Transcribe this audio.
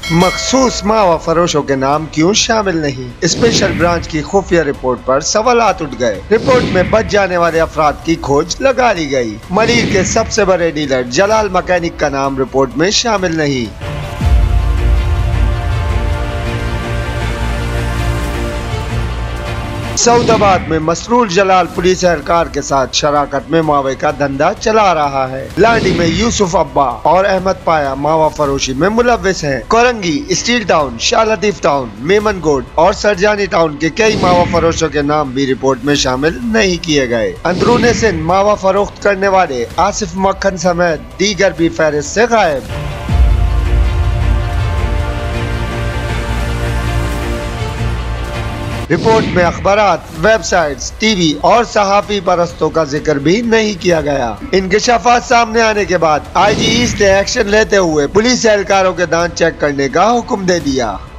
मखसूस मावा फरोशों के नाम क्यों शामिल नहीं? स्पेशल ब्रांच की खुफिया रिपोर्ट पर सवालात उठ गए। रिपोर्ट में बच जाने वाले अफराद की खोज लगा ली गई। मरीर के सबसे बड़े डीलर जलाल मैकेनिक का नाम रिपोर्ट में शामिल नहीं। सऊदाबाद में मसरूर जलाल पुलिस एहलकार के साथ शराकत में मावे का धंधा चला रहा है। लाडी में यूसुफ अब्बा और अहमद पाया मावा फरोशी में मुलव्विस हैं। Korangi, steel town, Shah Latif town, मेमनगोड और सरजानी टाउन के कई मावा फरोशों के नाम भी रिपोर्ट में शामिल नहीं किए गए। अंदरूनी सिंध मावा फरोख्त करने वाले आसिफ मक्खन समेत दीगर भी फहरिस्त से गायब। रिपोर्ट में अखबारात, वेबसाइट्स, टीवी और सहाफी परस्तों का जिक्र भी नहीं किया गया। इंकशाफात सामने आने के बाद आईजी ईस्ट ने एक्शन लेते हुए पुलिस एहलकारों के दांत चेक करने का हुक्म दे दिया।